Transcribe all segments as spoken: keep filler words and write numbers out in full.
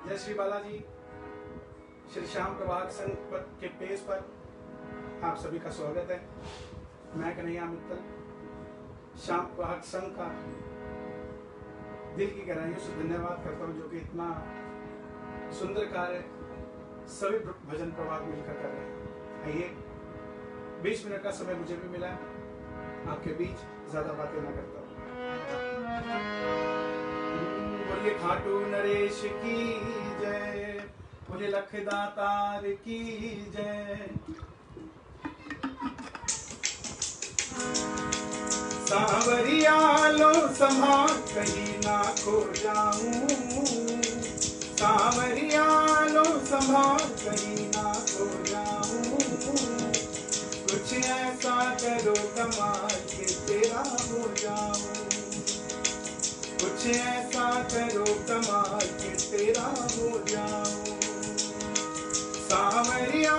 जय श्री बालाजी। श्री श्याम प्रवाहक संघ के पेज पर आप सभी का स्वागत है। मैं कन्हैया मित्तल श्याम प्रवाहक संघ का दिल की गहराइयों से धन्यवाद करता हूं, जो कि इतना सुंदर कार्य सभी भजन प्रवाहक मिलकर कर रहे हैं। आइए, बीस मिनट का समय मुझे भी मिला है, आपके बीच ज्यादा बातें ना करता हूँ। बोले खाटू नरेश की जय, बोले लख दातार की जय। सांवरिया लो संभाल कहीं ना खो जाऊं, सांवरिया लो संभाल कहीं ना खो जाऊं। कुछ ऐसा करो कमाल के तेरा हो जाऊं, कुछ ऐसा करो कमाल के तेरा हो जाऊं। सांवरिया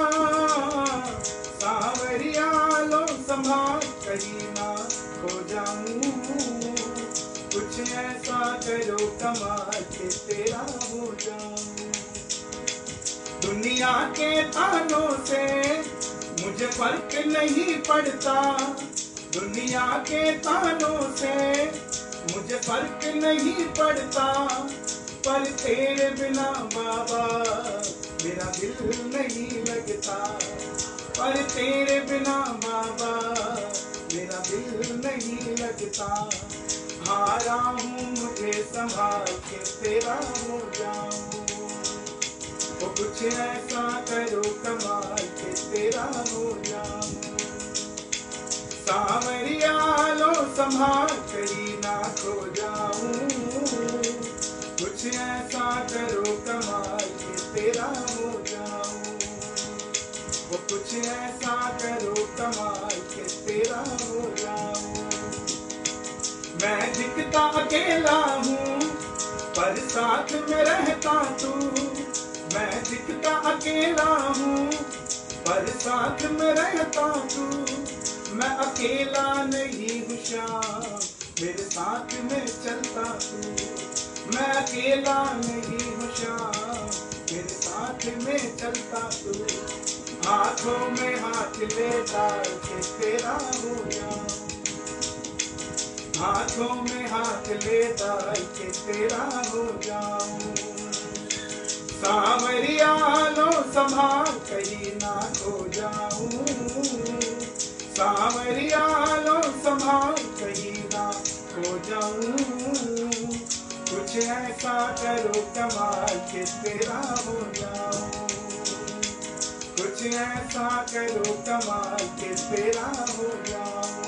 सांवरिया लो संभाल कहीं ना खो जाऊं। कुछ ऐसा करो कमाल के तेरा हो जाऊं। दुनिया के तानों से मुझे फर्क नहीं पड़ता, दुनिया के तानों से मुझे फर्क नहीं पड़ता, पर तेरे बिना बाबा मेरा दिल नहीं लगता, पर तेरे बिना बाबा मेरा दिल नहीं लगता। हारा हूँ मुझे संभाल के तेरा हो जाऊं, वो कुछ ऐसा करो कमाल के तेरा हो जाऊं। सांवरिया लो संभाल कहीं ना खो जाऊं, कुछ ऐसा करो कमाल के तेरा हो जाऊं, वो कुछ ऐसा करो कमाल के तेरा हो जाऊं। मैं दिखता अकेला हूँ पर साथ में रहता तू, मैं दिखता अकेला हूँ पर साथ में रहता तू। मैं अकेला नहीं हूँ श्याम मेरे साथ में चलता तू, मैं अकेला नहीं हूँ श्याम मेरे साथ में चलता तू। हाथों में हाथ ले डाल के तेरा हो जाऊं, हाथों में हाथ ले डाल के तेरा हो जाऊं। सांवरिया लो संभाल कहीं ना खो जाऊं, सांवरिया लो संभाल कहीं ना खो जाऊं। कुछ ऐसा करो कमाल के तेरा हो जाऊं, कुछ ऐसा करो कमाल के तेरा हो जाऊं।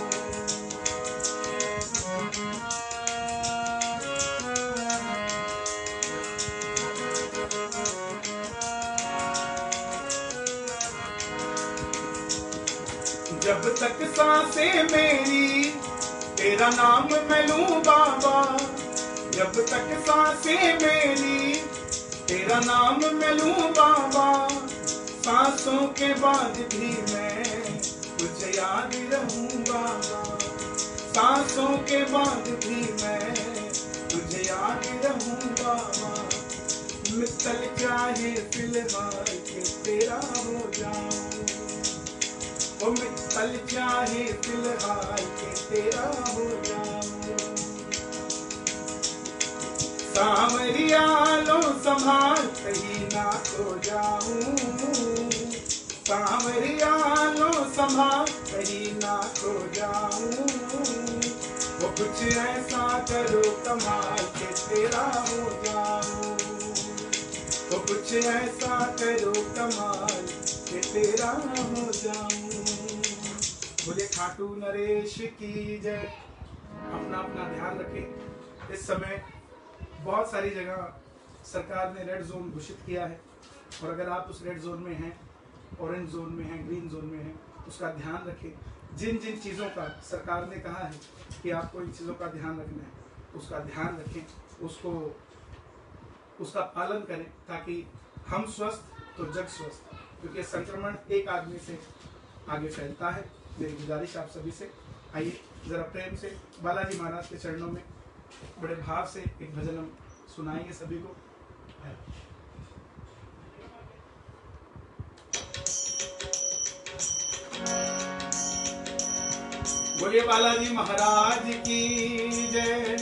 जब तक सांसें मेरी तेरा नाम मैं लूं बाबा, जब तक सांसें मेरी तेरा नाम मैं लूं बाबा। सांसों के बाद भी मैं तुझे याद रहूं बाबा, सांसों के बाद भी मैं तुझे याद रहूं बाबा। मित्तल चाहे फिलहाल के तेरा हो जाऊं, ओ मित्तल चाहे फिलहाल के तेरा हो जाऊं। सांवरिया लो संभाल कहीं ना खो जाऊं, सांवरिया लो संभाल कहीं ना खो जाऊं। वो कुछ ऐसा करो कमाल के तेरा हो जाऊं, वो कुछ ऐसा करो कमाल के तेरा हो जाऊं। बोले खाटू नरेश की जय। अपना अपना ध्यान रखें। इस समय बहुत सारी जगह सरकार ने रेड जोन घोषित किया है, और अगर आप उस रेड जोन में हैं, ऑरेंज जोन में हैं, ग्रीन जोन में हैं, उसका ध्यान रखें। जिन जिन चीज़ों का सरकार ने कहा है कि आपको इन चीज़ों का ध्यान रखना है, उसका ध्यान रखें, उसको उसका पालन करें, ताकि हम स्वस्थ तो जग स्वस्थ। क्योंकि संक्रमण एक आदमी से आगे फैलता है। मेरी गुजारिश आप सभी से, आइए जरा प्रेम से बालाजी महाराज के चरणों में बड़े भाव से एक भजन हम सुनाएंगे सभी को। बोलिए बालाजी महाराज की जय।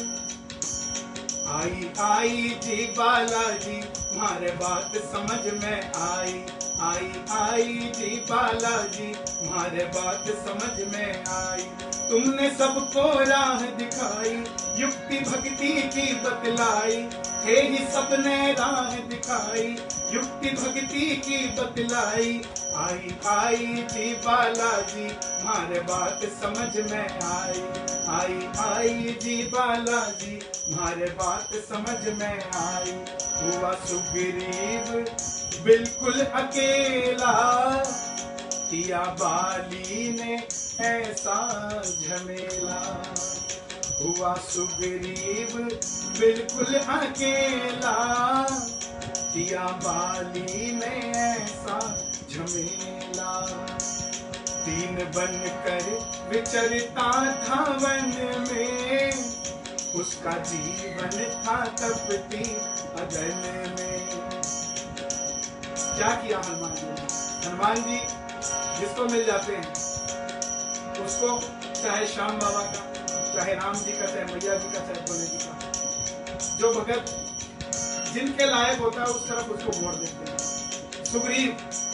आई आई जी बालाजी मारे बात समझ में आई। आई आई जी बालाजी मारे बात समझ में आई। तुमने सबको राह दिखाई, युक्ति भक्ति की बतलाई। हे ही सबने राह दिखाई, युक्ति भक्ति की बतलाई। आई आई जी बालाजी मारे बात समझ में आई। आई आई जी बालाजी मारे बात समझ में आई। हुआ सुग्रीव बिल्कुल अकेला, किया बाली ने ऐसा झमेला। हुआ सुग्रीव बिल्कुल अकेला, किया बाली ने ऐसा झमेला। तीन बन कर विचरता था वन में, उसका जीवन था तपती अगन में। क्या किया हनुमान जी? हनुमान जी जिसको मिल जाते हैं उसको, चाहे श्याम बाबा का, चाहे राम जी का, चाहे मैया जी का, चाहे भोले जी का, जो भगत जिनके लायक होता है उस तरफ उसको मोड़ देते हैं। सुग्रीव,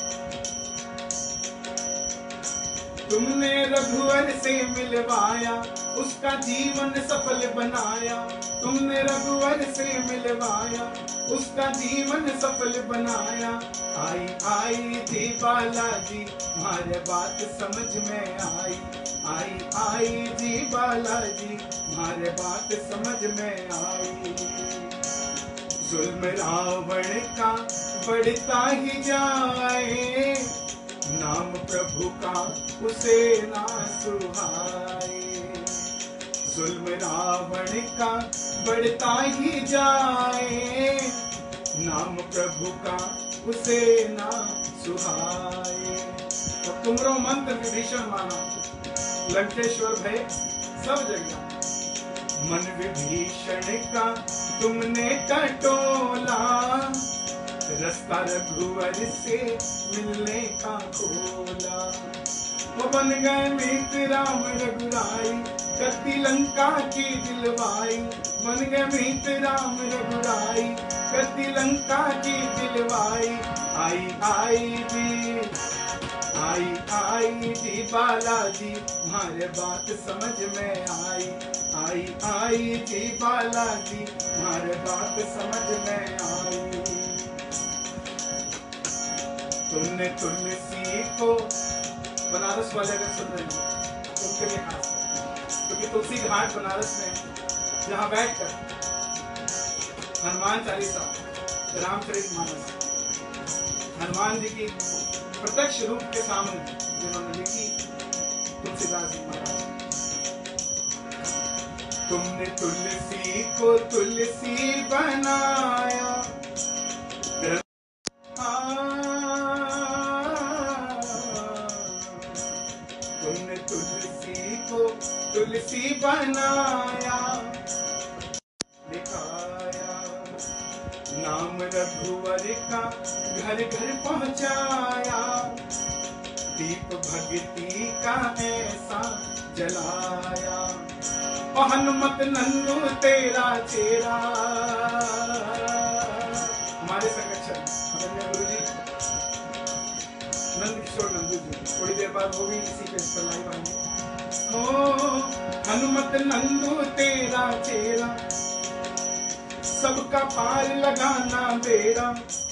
तुमने रघुवर से मिलवाया, उसका जीवन सफल बनाया। तुमने रघुवर से मिलवाया, उसका जीवन सफल बनाया। आई आई जी बालाजी मारे बात समझ में आई। आई आई जी बालाजी मारे बात समझ में आई। जुल्म रावण का बढ़ता ही जाए, नाम प्रभु का उसे ना सुहाए। जुल्म रावण का बढ़ता ही जाए, नाम प्रभु का उसे ना सुहाए। तो तुमरो मंत्र विभीषण माना, लंकेश्वर भय सब जगह। मन विभीषण का तुमने टटोला, रास्ता रघुवर से मिलने का खोला। वो बन गए मित्र राम रघुराई, कति लंका की दिलवाई। बन गए मित्र राम रघुराई, कति लंका की दिलवाई। आई आई जी, आई आई जी बालाजी मारे बात समझ में आई। आई आई जी बालाजी मारे बात समझ में आई। तुमने तुलसी को, बनारस वाले अगर सुन रहे हैं उनके लिए खास, क्योंकि तुलसी घाट बनारस में जहाँ बैठकर हनुमान चालीसा, रामचरितमानस, हनुमान जी की प्रत्यक्ष रूप के सामने जिन्होंने लिखी, तुलसीदास जी महाराज। तुमने तुलसी को तुलसी बनाया, तुमने तुलसी को तुलसी बनाया, दिखाया। नाम रघुवर का घर घर पहुंचाया, दीप भक्ति का ऐसा जलाया। और हनुमत नन्नू तेरा चेहरा, हमारे संरक्षण गुरु जी नंद किशोर नंदू जी, थोड़ी देर बाद वो भी इसी पे लाइव आएंगे। ओ हनुमत नंदू तेरा चेहरा, सबका पार लगाना बेड़ा।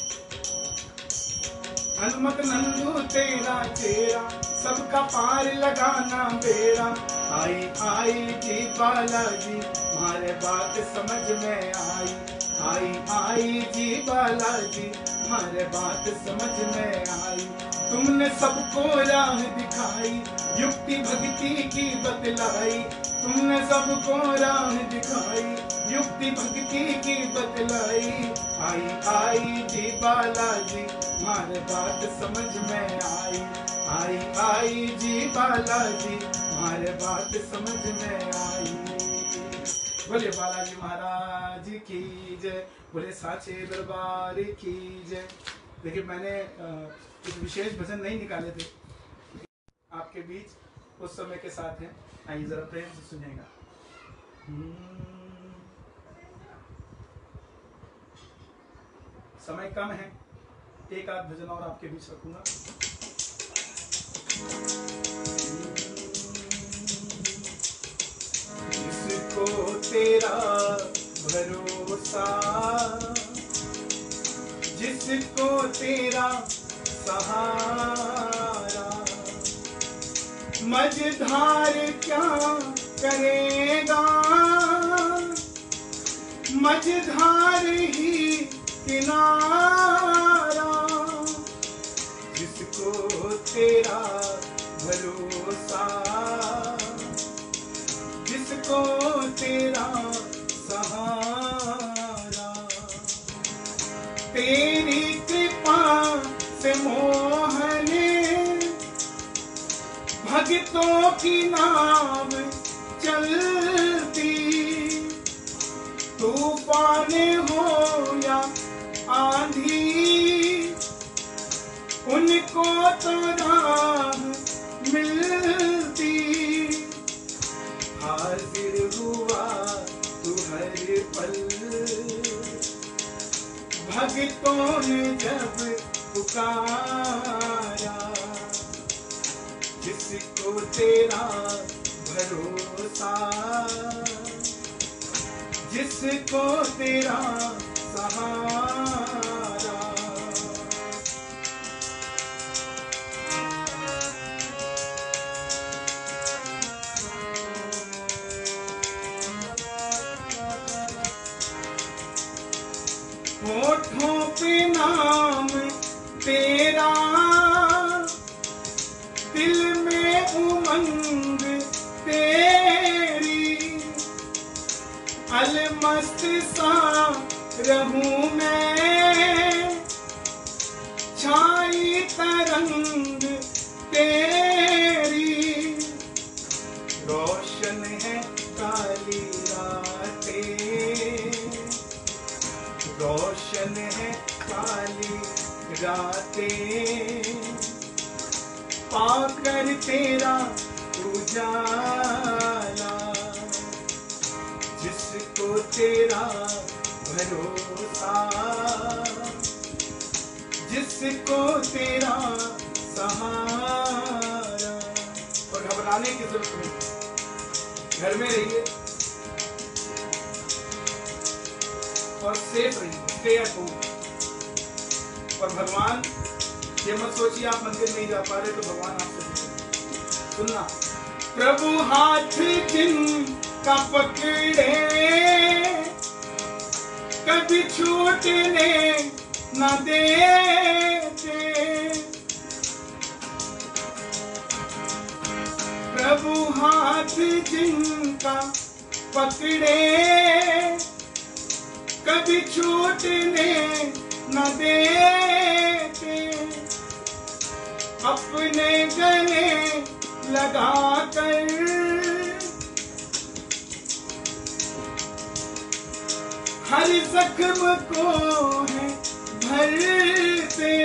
हनुमत नंदू तेरा चेहरा, सबका पार लगाना बेड़ा। आई आई जी बालाजी मारे बात समझ में आई। आई आई जी बालाजी मारे बात समझ में आई। तुमने सबको राह दिखाई, युक्ति भक्ति की बतलाई। तुमने सबको राह दिखाई, युक्ति भक्ति की बतलाई। आई आई जी बालाजी मारे बात समझ में आई। आई आई जी बालाजी मारे बात समझ में आई। बोले बालाजी महाराज। महाराज की जय, बोले साचे दरबार की जय। देखिए मैंने एक विशेष भजन नहीं निकाले थे, आपके बीच उस समय के साथ हैं, आइए जरा प्रेम से सुनिएगा। समय कम है, एक आध भजन और आपके बीच रखूंगा। जिसको तेरा भरोसा, जिसको तेरा सहारा, मझधार क्या करेगा, मझधार ही किनारा। जिसको तेरा भरोसा, जिसको तेरा सहारा, तेरी कृपा से मोहने भक्तों की नाव चलती। तूफान हो या आंधी, उनको तो राह मिलती। हाजिर हुआ तू हर पल, भक्तों ने जब पुकारा। जिसको तेरा भरोसा, जिसको तेरा सहारा। होठों पे नाम तेरा, दिल में उमंग तेरी। अलमस्त सा रहूं मैं, छाई तरंग तेरी। रोशन है काली रातें, रोशन है काली रातें। पाकर तेरा उजाला, जिसको तेरा भरोसा, जिसको तेरा सहारा। और घबराने की जरूरत नहीं, घर में रहिए और सेफ रहिए, स्टे एट होम। और भगवान, ये मत सोचिए आप मंदिर नहीं जा पा रहे तो भगवान आपसे सुनना। प्रभु हाथ जिनका पकड़े, कभी छूटने न देते। प्रभु हाथ जिनका पकड़े, कभी छूटने न देते। अपने गले लगा कर हर जख्म को है भरते।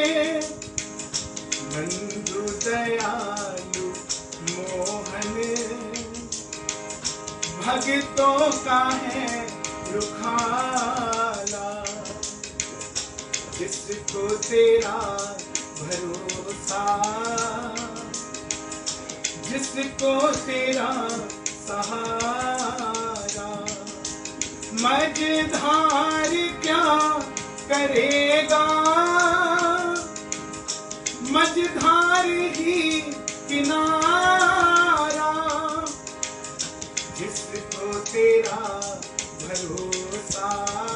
नंदू दयालु मोहन भक्तों का है रुखाला। जिसको तेरा भरोसा, जिसको तेरा सहारा। मझधार क्या करेगा, मझधार ही किनारा। जिसको तेरा भरोसा,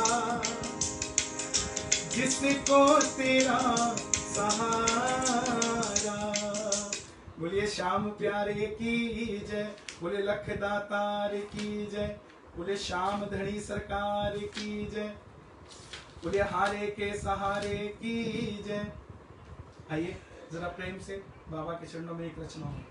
जिसको तेरा सहारा। बोलिए श्याम प्यारे की जय, बोले लख दातार की जय, बोले श्याम धनी सरकार की जय, बोले हारे के सहारे की जय। आइए जरा प्रेम से बाबा के चरणों में एक रचना हो।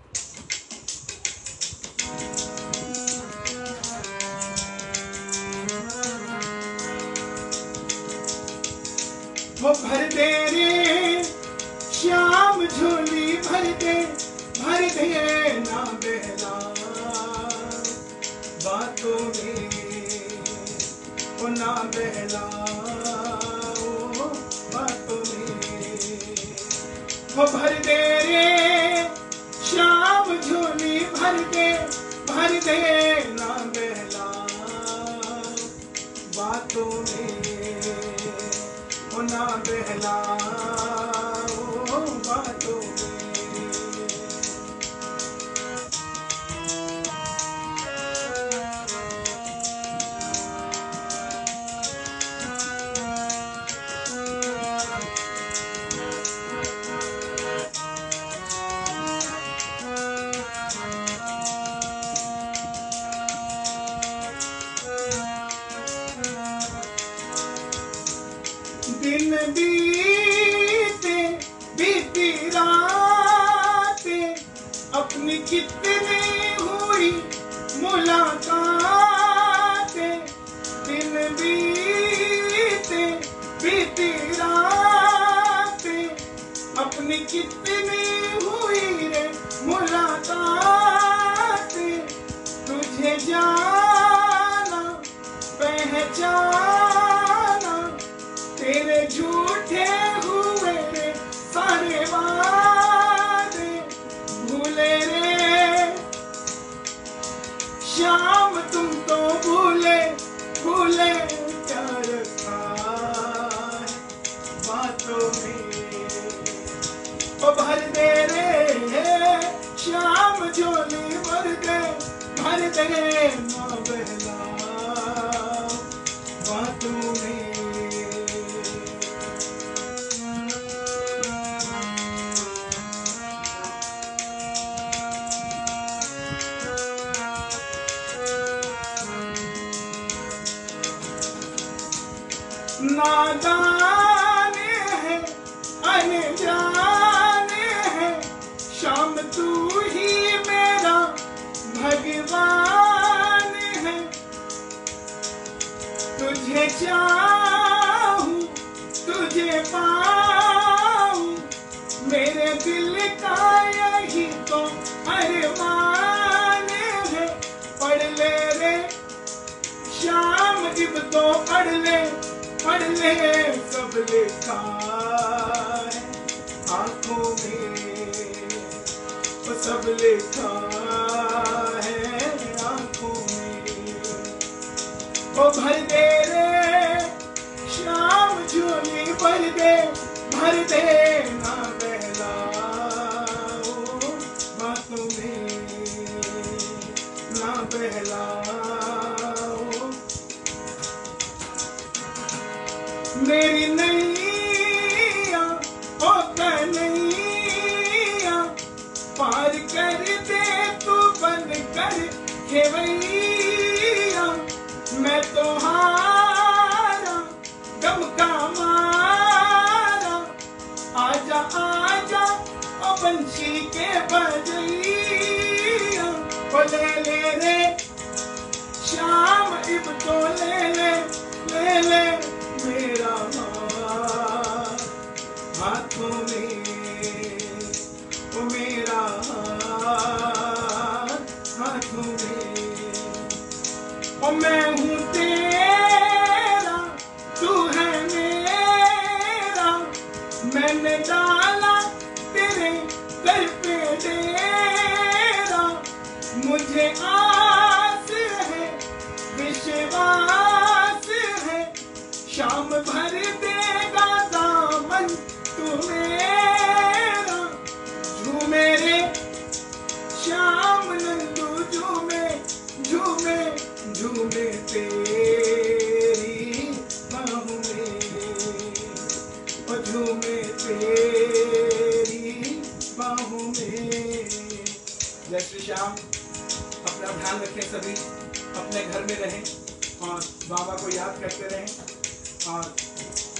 वो भर दे रे श्याम झोली भर दे, भर दे ना बहला बातों में, ओ ना बहला ओ बातों में। वो भर दे रे श्याम झोली भर दे, भर दे ना बहला बातों में, ओ ना बहला ओ बातों में। दिन बीते बीती रातें, अपनी कितनी हुई मुलाकातें। दिन बीते बीती रातें, अपनी कितनी हुई रे मुलाकातें। तुझे जाना पहचाना, तेरे झूठे हुए रे सारे वादे भूले रे श्याम, तुम तो भूले भूले क्या रखा है बातों में। ओ भर दे रे श्याम झोली भर दे, भर दे ना बहला बातों में। नादाने है अनजाने है श्याम, तू ही मेरा भगवान है। तुझे चाहूं तुझे पाऊं, मेरे दिल का यही तो अरमान है। पढ़ ले रे श्याम इब तो पढ़ ले, पढ़ ले सब लिखा है आंखों में, वो सब लिखा है आंखों में। वो भर दे रे श्याम झोली भर दे, भर दे ना बहला ओ बातों में, ना बहला मेरी नैया ओ कन्हैया, पार कर दे तू बन कर खेवैया। मैं तो हारा गम का मारा, आजा आजा ओ बंशी के बजैया। ओ ले ले रे श्याम इब तो ले ले, ले ले मेरा हाथ हाथों में, ओ मेरा हाथ हाथों में। ओ मैं हूँ तेरा तू है मेरा, मैंने डाला तेरे दर पे डेरा। मुझे आस है विश्वास है, श्याम भर देगा दामन तू मेरा। झूमे रे श्याम नंदू झूमे, झूमे झूमे तेरी बाहों में, ओ झूमे तेरी बाहों में। जय श्री श्याम। अपना ध्यान रखें सभी, अपने घर में रहें और बाबा को याद करते रहें और